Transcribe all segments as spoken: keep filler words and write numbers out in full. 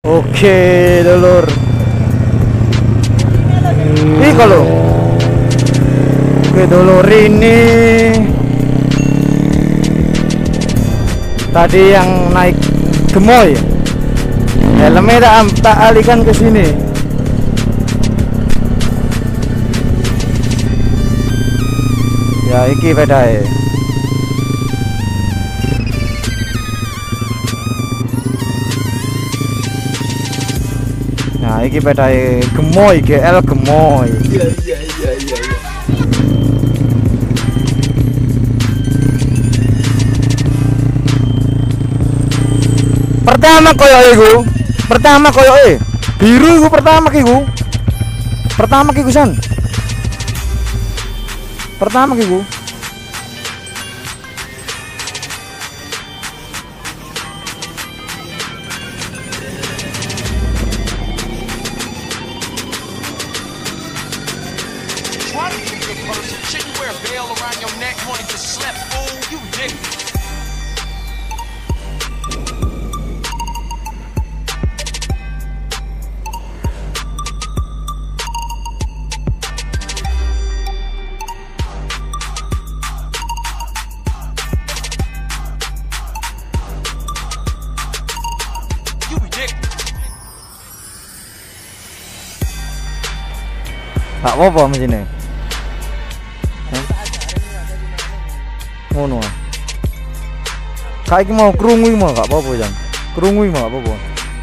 Oke, dulur. Ini kalau Oke, dulur, ini tadi yang naik gemoy. Helmnya tak, tak alihkan ke sini. Ya, iki pedae. Nah, iki pedae gemoy, G L gemoy. Iya iya iya iya iya. Pertama koyo iku. Pertama koyo e. Biru iku pertama iku. Pertama iku san. Pertama iku. Tak apa-apa mesinnya. Ngono. Kayak mau krungu mau gak apa-apa jang. Krungu mau gak apa-apa.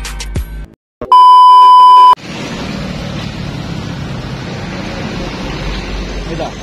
Tidak.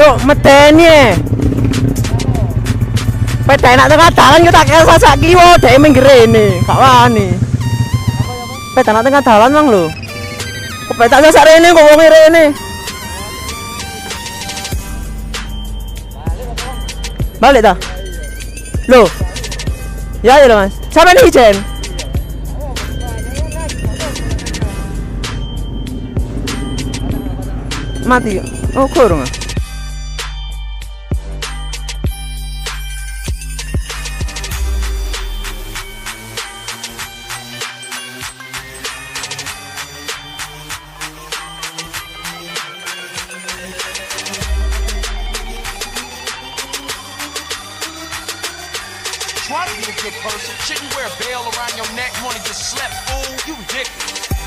Cuk, medeni e. Pet enak tengah dalan kita kaya sasak kiwo, dhek minggir rene, gak wani. Pet enak tengah dalan mang lho. Kepet tak sasak rene kok wong rene. Balik dah. Loh. Ya ya Mas. Siapa nih Jen? Mati. Oh, kurang. Try to be a good person. Shouldn't wear a veil around your neck. Wanna get slept, fool. You ridiculous.